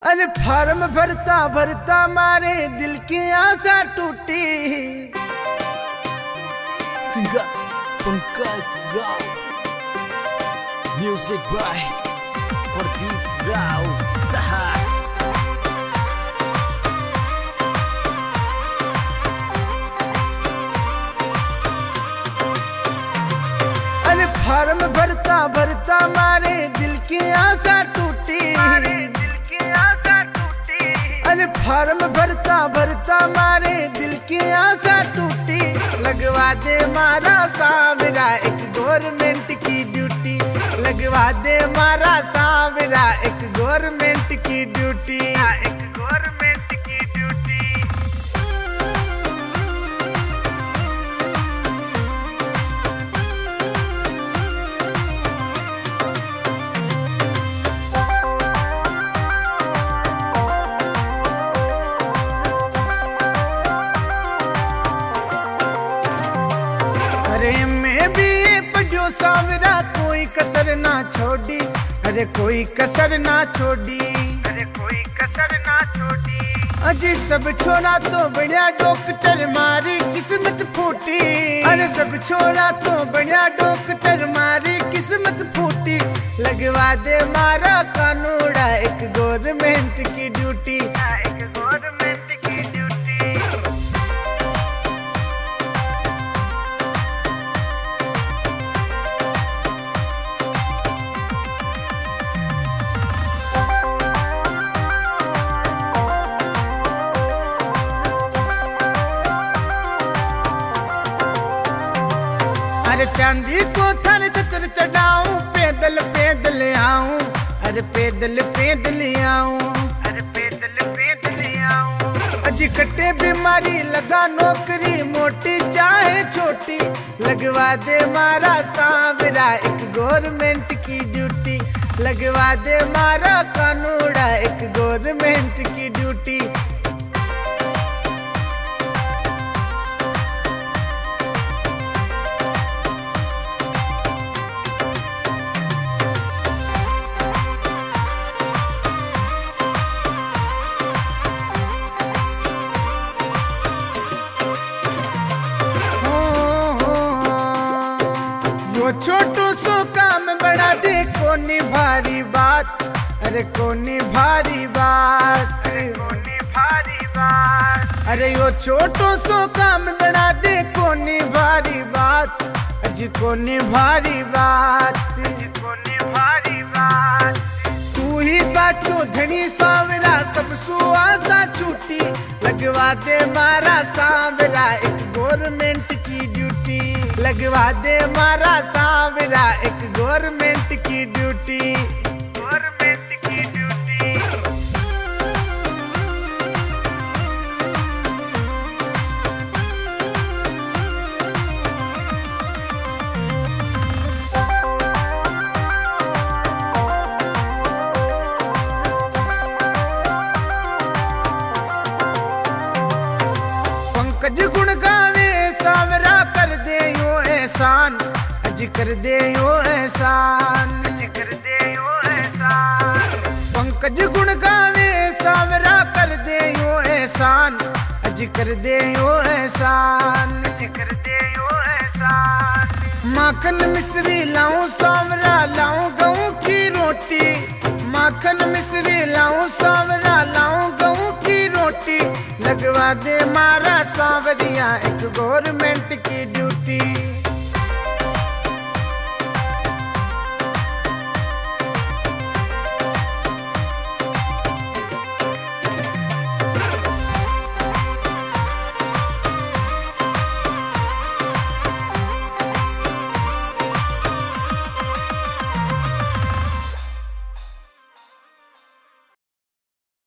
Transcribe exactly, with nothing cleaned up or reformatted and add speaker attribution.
Speaker 1: अरे फार्म भरता भरता मारे दिल की आशा टूटी।
Speaker 2: Singer Pankaj Rao, music by Pradeep Rao सहा।
Speaker 1: अरे फार्म भरता भरता मारे दिल की आशा टूटी। अरे फार्म भरता भरता मारे दिल की आशा टूटी। लगवा दे मारा सावरा एक गवर्नमेंट की ड्यूटी। लगवा दे मारा सावरा एक गवर्नमेंट की ड्यूटी। एक गवर्नमेंट की ड्यूटी। अरे मैं भी पढ़ो सावरा कोई कसर ना छोड़ी। अरे कोई कसर ना छोड़ी। अरे कोई कसर ना छोड़ी। अजी सब छोरा तो बढ़िया डॉक्टर मारी किस्मत फूटी। अरे सब छोरा तो बढ़िया डॉक्टर मारी किस्मत फूटी। लगवा दे मारा कानूड़ा एक गवर्नमेंट की ड्यूटी। एक गवर्नमेंट की ड्यूटी। अरे चांदी को थर छतर चढ़ाऊं पैदल पैदल आऊं। अरे पैदल पैदल आऊं। अरे पैदल पैदल आऊं। अजी कटे बीमारी लगा नौकरी मोटी चाहे छोटी। लगवा दे मारा सावरा एक गवर्नमेंट की ड्यूटी। लगवा दे मारा कानूड़ा एक गवर्नमेंट की ड्यूटी। वो छोटू सो काम बढ़ा दे कोनी भारी बात। अरे कोनी भारी बात। अरे कोनी भारी बात। अरे वो छोटू सो काम बढ़ा दे कोनी भारी बात। अजी कोनी भारी बात। अजी कोनी भारी बात। तू ही साचो धनी सावरा सब सु आशा छूटी। लगवा दे मारा सावरा एक गवर्नमेंट की ड्यूटी। लगवा दे मारा सावरा एक गवर्नमेंट की ड्यूटी। गवर्नमेंट की ड्यूटी। पंकज गुण गावे सावरा कर दे यो एहसान। अजी कर दे यो एहसान। अजी कर दे यो एहसान। पंकज गुण गावे सावरा कर दे यो एहसान। अजी कर दे यो एहसान। अजी कर दे यो एहसान। माखन मिश्री लाऊं सावरा लाऊं गऊ की रोटी। माखन मिश्री लाऊं सावरा लाऊं गऊ की रोटी। लगवा दे मारा सावरिया एक गवर्नमेंट की ड्यूटी।